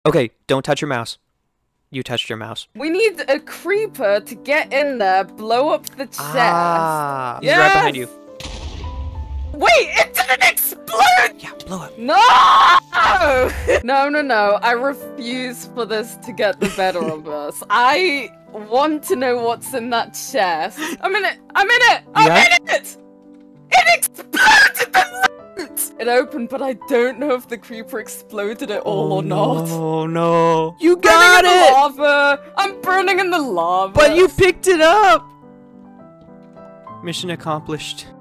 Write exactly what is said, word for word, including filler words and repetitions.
Okay, don't touch your mouse. You touched your mouse. We need a creeper to get in there, blow up the chest. Ah, he's yes! right behind you. Wait, it didn't explode! Yeah, blow up. No! no, no, no. I refuse for this to get the better of us. I want to know what's in that chest. I'm in it! I'm in it! I'm Yeah? in it! It exploded the loot! It opened, but I don't know if the creeper exploded it all oh, or not. Oh no. You Burning got in it! the lava! I'm burning in the lava! But you picked it up! Mission accomplished.